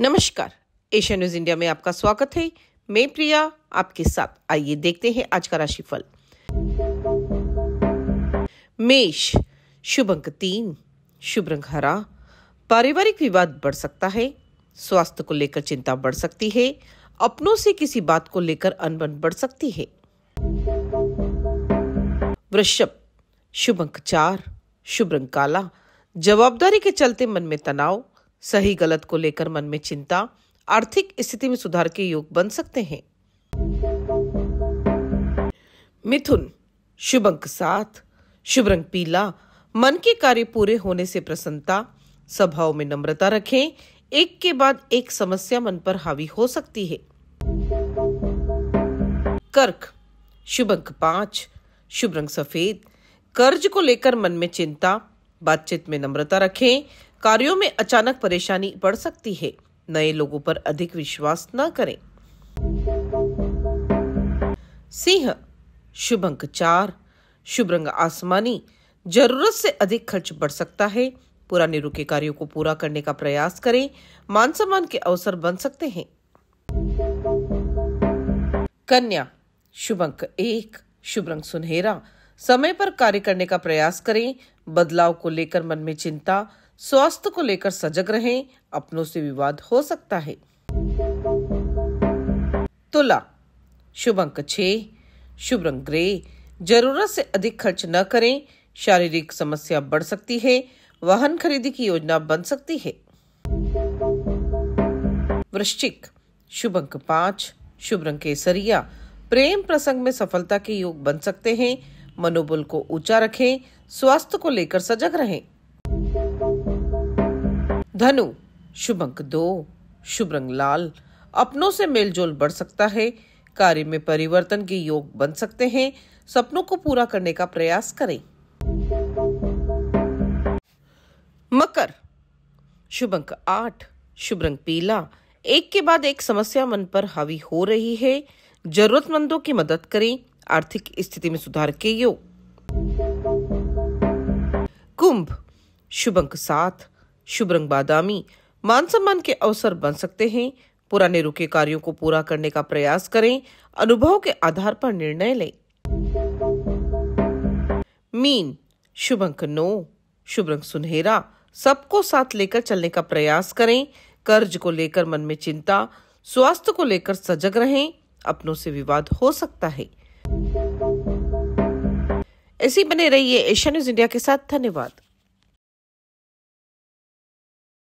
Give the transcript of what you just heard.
नमस्कार, Asia news India में आपका स्वागत है। मैं प्रिया आपके साथ। आइए देखते हैं आज का राशिफल। मेष, शुभ अंक 3, शुभ रंग हरा। पारिवारिक विवाद बढ़ सकता है। स्वास्थ्य को लेकर चिंता बढ़ सकती है। अपनों से किसी बात को लेकर अनबन बढ़ सकती है। वृषभ, शुभ अंक 4, शुभ रंग काला। जवाबदारी के चलते मन में तनाव, सही गलत को लेकर मन में चिंता, आर्थिक स्थिति में सुधार के योग बन सकते हैं। मिथुन, शुभ अंक 7, शुभ रंग पीला। मन के कार्य पूरे होने से प्रसन्नता, स्वभाव में नम्रता रखें। एक के बाद एक समस्या मन पर हावी हो सकती है। कर्क, शुभ अंक 5, शुभ रंग सफेद। कर्ज को लेकर मन में चिंता, बातचीत में नम्रता रखें। कार्यों में अचानक परेशानी पड़ सकती है। नए लोगों पर अधिक विश्वास न करें। सिंह, शुभ अंक 4, शुभ रंग आसमानी। जरूरत से अधिक खर्च बढ़ सकता है। पुराने रुके कार्यों को पूरा करने का प्रयास करें। मान सम्मान के अवसर बन सकते हैं। कन्या, शुभ अंक 1, शुभ रंग सुनहरा। समय पर कार्य करने का प्रयास करें। बदलाव को लेकर मन में चिंता, स्वास्थ्य को लेकर सजग रहें। अपनों से विवाद हो सकता है। तुला, शुभ अंक 6, शुभ रंग ग्रे। जरूरत से अधिक खर्च न करें। शारीरिक समस्या बढ़ सकती है। वाहन खरीदी की योजना बन सकती है। वृश्चिक, शुभ अंक 5, शुभ रंग केसरिया। प्रेम प्रसंग में सफलता के योग बन सकते हैं। मनोबल को ऊंचा रखें। स्वास्थ्य को लेकर सजग रहें। धनु, शुभ अंक 2, शुभ रंग लाल। अपनों से मेलजोल बढ़ सकता है। कार्य में परिवर्तन के योग बन सकते हैं। सपनों को पूरा करने का प्रयास करें। मकर, शुभ अंक 8, शुभ रंग पीला। एक के बाद एक समस्या मन पर हावी हो रही है। जरूरतमंदों की मदद करें। आर्थिक स्थिति में सुधार के योग। कुंभ, शुभ अंक 7, शुभ रंग बादामी। मान सम्मान के अवसर बन सकते हैं। पुराने रुके कार्यों को पूरा करने का प्रयास करें। अनुभव के आधार पर निर्णय लें। मीन, शुभ अंक 9, शुभ रंग सुनहरा। सबको साथ लेकर चलने का प्रयास करें। कर्ज को लेकर मन में चिंता, स्वास्थ्य को लेकर सजग रहें। अपनों से विवाद हो सकता है। ऐसे बने रहिए एशिया न्यूज इंडिया के साथ। धन्यवाद।